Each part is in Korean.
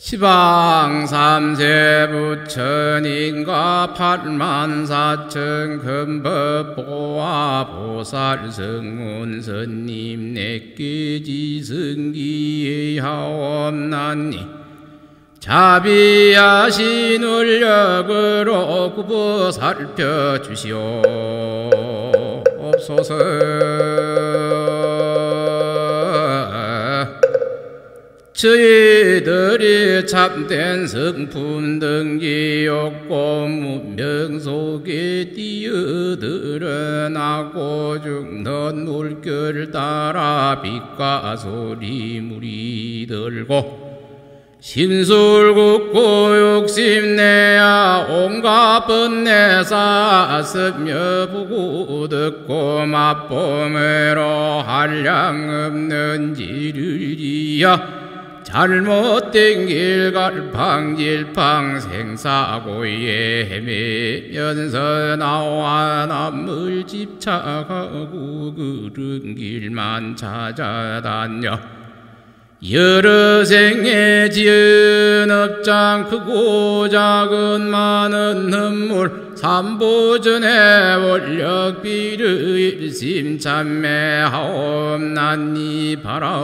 시방 삼세 부처님과 84,000 금법보아 보살 성문 선님 내께 지승기에 하옵나니 자비하신 울력으로 굽어 살펴주시옵소서. 저희들이 참된 성품 등기 없고 문명 속에 뛰어들어나고 죽는 물결 따라 빛과 소리 물이 들고 심술궂고 욕심내야 온갖 번뇌 쌓았으며 보고 듣고 맛보매로 한량없는 지르리야 잘못된 길 갈팡질팡 생사고에 헤매면서 나와 남을 집착하고 그른 길만 찾아다녀 여러 생에 지은 업장 크고 작은 많은 눈물 삼보전에 원력비를 일심참매하옵나니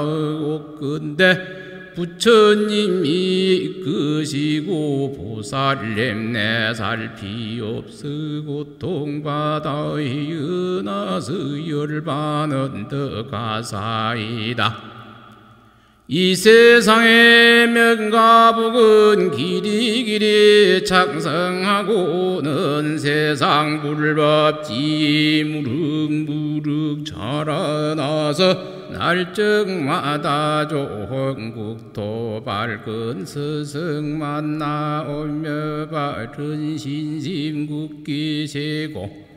바라옵건대 부처님이 이끄시고 보살님 내 살피옵소 고통받아 헤어나서 열반은 더 가사이다. 이 세상의 명가복은 길이길이 창성하고는 세상 불법지 무릉무릉 자라나서 날적마다 좋은 국토 밝은 스승 만나오며 바른 신심 굳게 세고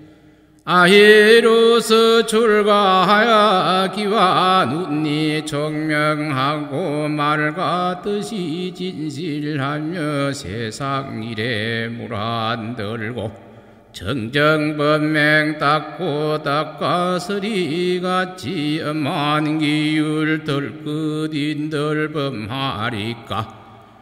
아해로서 출가하여 기와 눈이 청명하고 말 같듯이 진실하며 세상 일에 물안들고 정정번맹 닦고 닦아서리같이 엄한 기울 덜끝인들 범하리까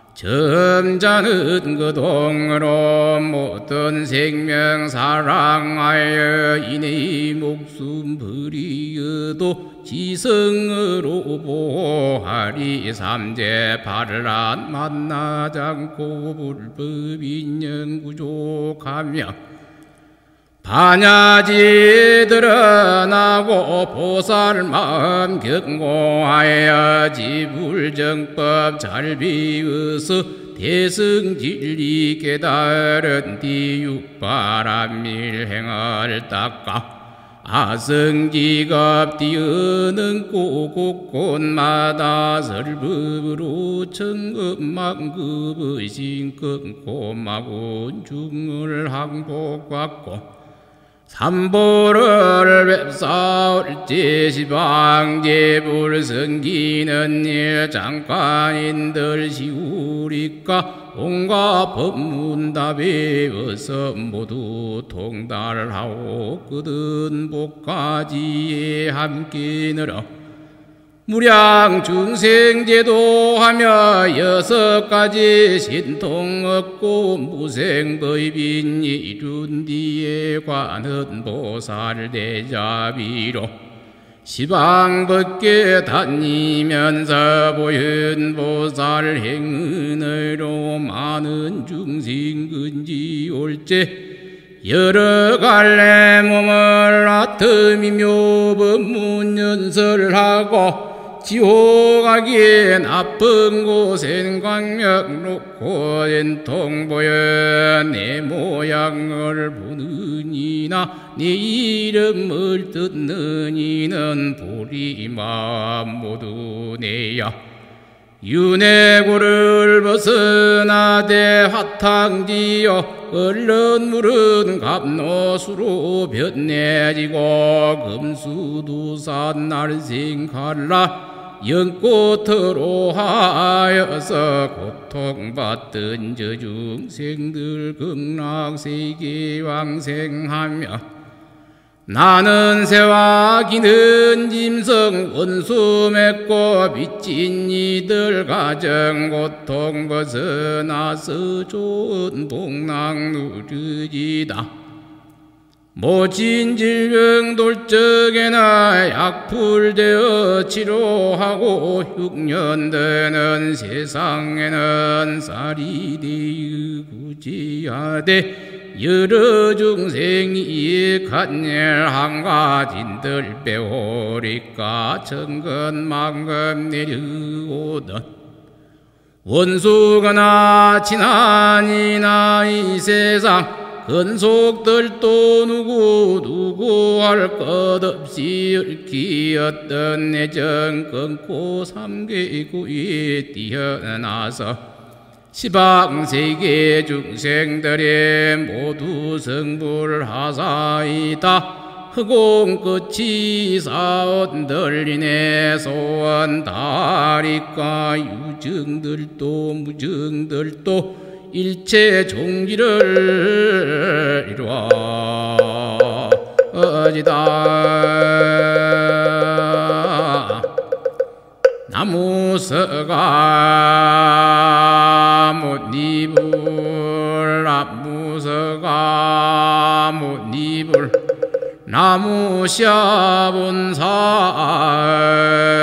점잖은 그 동으로 모든 생명 사랑하여 이내 목숨 버리어도 지성으로 보호하리 삼재 반란 만나지 않고 불법인 영구족하며 반야지 드러나고 보살 마음 경고하여 지불정법 잘 비어서 대승진리 깨달은 뒤 육바람일행을 닦아 아성지갑 뛰어넘고 곳곳마다 설법으로 천급만급의 신급 고마군 중을 항복받고 삼보를 뵙사올지 시방제불 섬기는 일 잠깐인들 시우리까 온갖 법문다 배워서 모두 통달하오 끝은 복까지에 함께 늘어 무량 중생제도하며 6가지 신통 얻고 무생법인 이룬 뒤에 관은 보살 대자비로 시방벗게 다니면서 보현 보살 행은으로 많은 중생 근지 올제 여러 갈래 몸을 아트미묘 법문 연설하고 지호가기에 나쁜 곳엔 광명 놓고 엔통 보여 내 모양을 보는 이나 내 이름을 듣는 이는 보리마음 모두 내야 윤회고를 벗어나되 화탕지어 얼른 물은 갑노수로 변내지고 금수두산 날생갈라 연꽃으로 하여서 고통받던 저 중생들 극락세계 왕생하며 나는 새와 기는 짐승 원수 맺고 빚진 이들 가정 고통 벗어나서 좋은 복락 누리지다. 모진 질병 돌적에나 약불되어 치료하고 흉년되는 세상에는 쌀이 되어 구지하되 여러 중생이 간열 한가진들 배오리까 천근만금 내려오던 원수가 지나니나 이 세상 근속들도 누구 할 것 없이 얽히었던 내정 끊고 삼계구에 뛰어나서 시방세계 중생들의 모두 성불하사이다. 허공 끝이 사원들이네 소원 다리까 유증들도 무증들도 일체 종기를 이루어지다. 나무서가 못이불 나무서가 못이불 나무샤본사